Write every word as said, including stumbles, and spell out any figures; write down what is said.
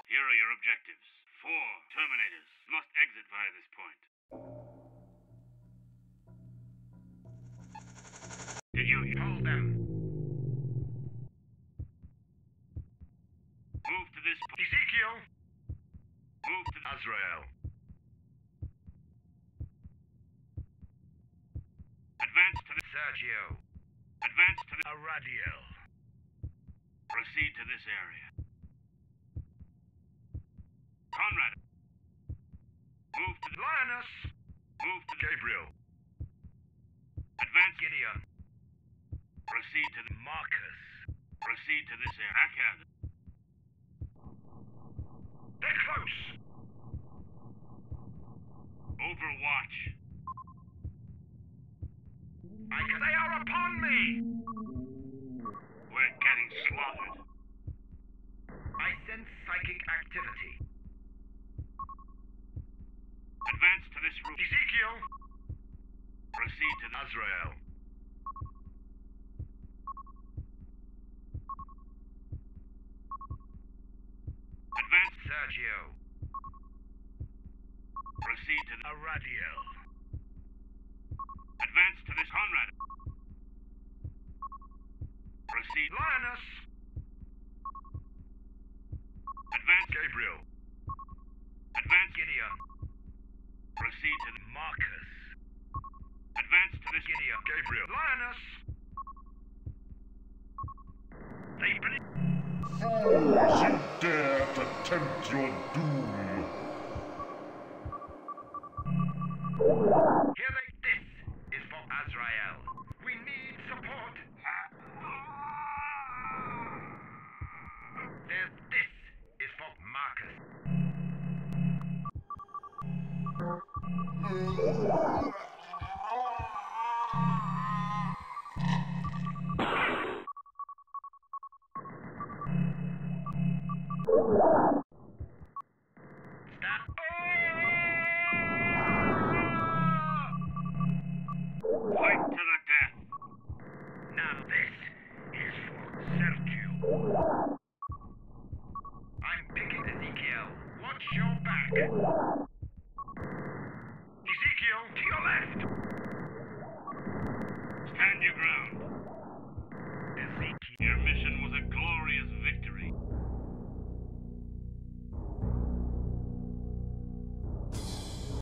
Here are your objectives. Four Terminators must exit via this point. Did you hold them? Move to this point. Ezekiel! Move to Azrael. Advance to the Sergio. Advance to the Aradiel. Proceed to this area. Conrad. Move to the Lioness. Move to the Gabriel. Advance. Gideon. Proceed to the Marcus. Proceed to this area. Ahead. They're close. Overwatch. I, they are upon me. We're getting slaughtered. I sense psychic activity. Advance to this room. Ezekiel. Proceed to the Azrael. Advance. Sergio. Proceed to the Aradiel. Advance to this Conrad. Proceed. Lioness. Advance. Gabriel. Advance. Gideon. Proceed to the Marcus. Advance to this Gideon. Gabriel. Lioness. They believe. Fools, you dare to tempt your doom! Here they. This is for Azrael. We need support. There's this is for Marcus. Stop. Fight to the death. Now this is for Sergio. I'm picking Ezekiel. Watch your back. Ezekiel, to your left.